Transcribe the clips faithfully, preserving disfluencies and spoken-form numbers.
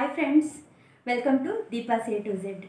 friends, welcome to Deepa's A to Z.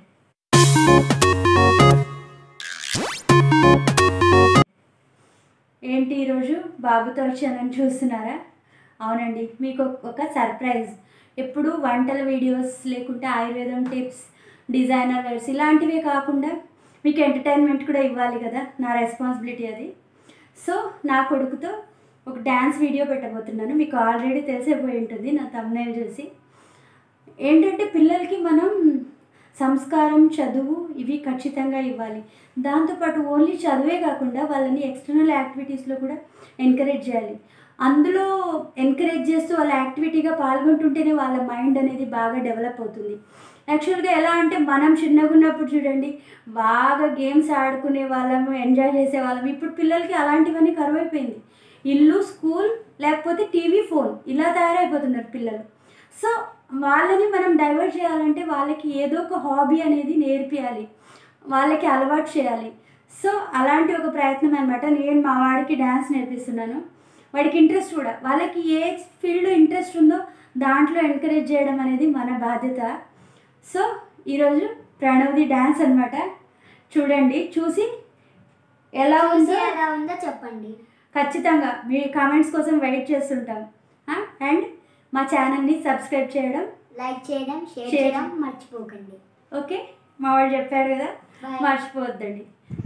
ఏంటి ఈరోజు బాబుతో వచ్చానని చూస్తున్నారా? అవునండి, మీకు ఒక సర్ప్రైజ్. ఎప్పుడు వంటల వీడియోస్ లేకుంటే ఆయుర్వేదం టిప్స్, డిజైనర్ వేర్స్ ఇలాంటివే కాకుండా మీకు ఎంటర్టైన్మెంట్ కూడా ఇవ్వాలి కదా, నా రెస్పాన్సిబిలిటీ అది. సో నా కొడుకుతో ఒక డ్యాన్స్ వీడియో పెట్టబోతున్నాను. మీకు ఆల్రెడీ తెలిసిపోయి ఉంటుంది నా థంబ్నెయిల్ చూసి. ఏంటంటే పిల్లలకి మనం సంస్కారం, చదువు ఇవి ఖచ్చితంగా ఇవ్వాలి. దాంతోపాటు ఓన్లీ చదువే కాకుండా వాళ్ళని ఎక్స్టర్నల్ యాక్టివిటీస్లో కూడా ఎంకరేజ్ చేయాలి. అందులో ఎంకరేజ్ చేస్తూ వాళ్ళ యాక్టివిటీగా పాల్గొంటుంటేనే వాళ్ళ మైండ్ అనేది బాగా డెవలప్ అవుతుంది. యాక్చువల్గా ఎలా అంటే మనం చిన్నగా ఉన్నప్పుడు చూడండి, బాగా గేమ్స్ ఆడుకునే వాళ్ళము, ఎంజాయ్ చేసే వాళ్ళము. ఇప్పుడు పిల్లలకి అలాంటివన్నీ కరువైపోయింది. ఇల్లు, స్కూల్, లేకపోతే టీవీ, ఫోన్ ఇలా తయారైపోతున్నారు పిల్లలు. సో వాళ్ళని మనం డైవర్ట్ చేయాలంటే వాళ్ళకి ఏదో ఒక హాబీ అనేది నేర్పియాలి, వాళ్ళకి అలవాటు చేయాలి. సో అలాంటి ఒక ప్రయత్నం అనమాట. నేను మా వాడికి డ్యాన్స్ నేర్పిస్తున్నాను. వాడికి ఇంట్రెస్ట్ కూడా, వాళ్ళకి ఏ ఫీల్డ్లో ఇంట్రెస్ట్ ఉందో దాంట్లో ఎంకరేజ్ చేయడం అనేది మన బాధ్యత. సో ఈరోజు ప్రణవ్ది డ్యాన్స్ అనమాట. చూడండి, చూసి ఎలా ఉందో ఎలా ఉందో చెప్పండి. ఖచ్చితంగా మీ కామెంట్స్ కోసం వెయిట్ చేస్తుంటాం. అండ్ మా ఛానల్ని సబ్స్క్రైబ్ చేయడం, లైక్ చేయడం, షేర్ చేయడం మర్చిపోకండి. ఓకే, మా వాడు చెప్పాడు కదా, మర్చిపోవద్దండి.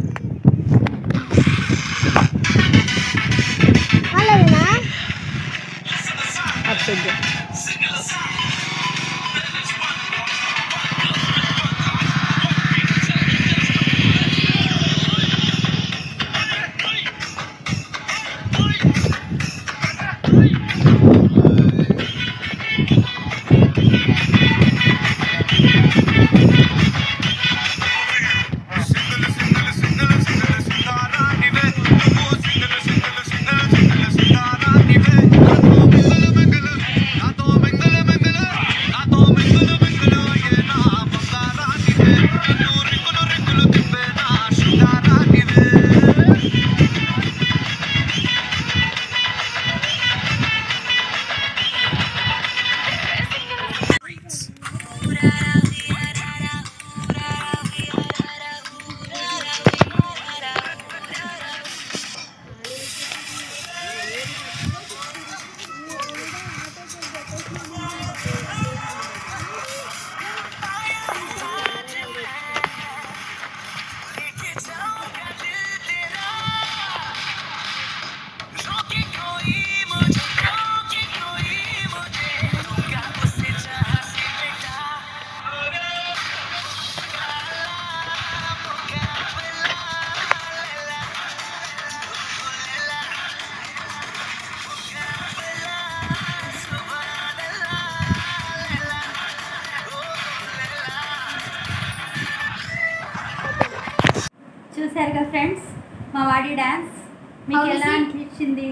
చూసారుగా ఫ్రెండ్స్ మా వాడి డ్యాన్స్, మీకు ఎలా అనిపించింది?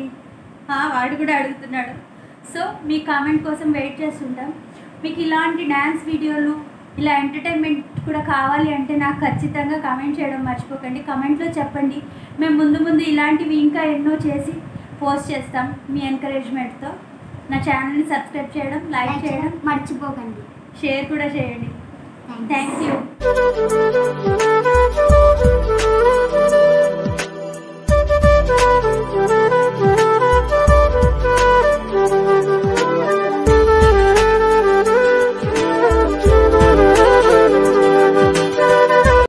వాడు కూడా అడుగుతున్నాడు. సో మీ కామెంట్ కోసం వెయిట్ చేస్తుంటాం. మీకు ఇలాంటి డ్యాన్స్ వీడియోలు, ఇలా ఎంటర్టైన్మెంట్ కూడా కావాలి అంటే నాకు ఖచ్చితంగా కామెంట్ చేయడం మర్చిపోకండి. కామెంట్లో చెప్పండి, మేము ముందు ముందు ఇలాంటివి ఇంకా ఎన్నో చేసి పోస్ట్ చేస్తాం మీ ఎంకరేజ్మెంట్తో. నా ఛానల్ని సబ్స్క్రైబ్ చేయడం, లైక్ చేయడం మర్చిపోకండి, షేర్ కూడా చేయండి. Thank you.